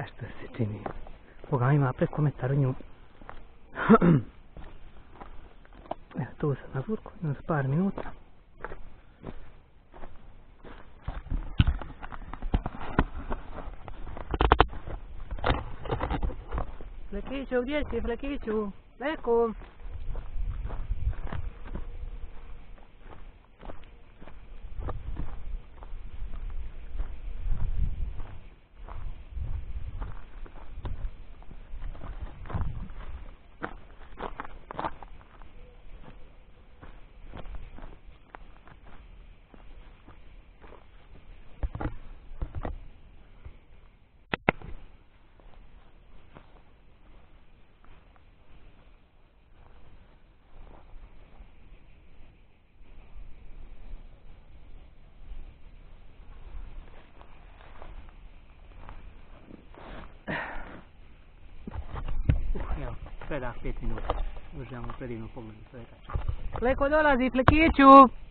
Nešto se čini. Boga ima preko metar u nju. Evo tu sam na burku, jedno s par minuta. Flekiću, gdje si Flekiću? Fleku! Evo, predah 5 minuta. Uživamo predivnu pogledu, sve je tačno. Fleko dolazi, Flekiću!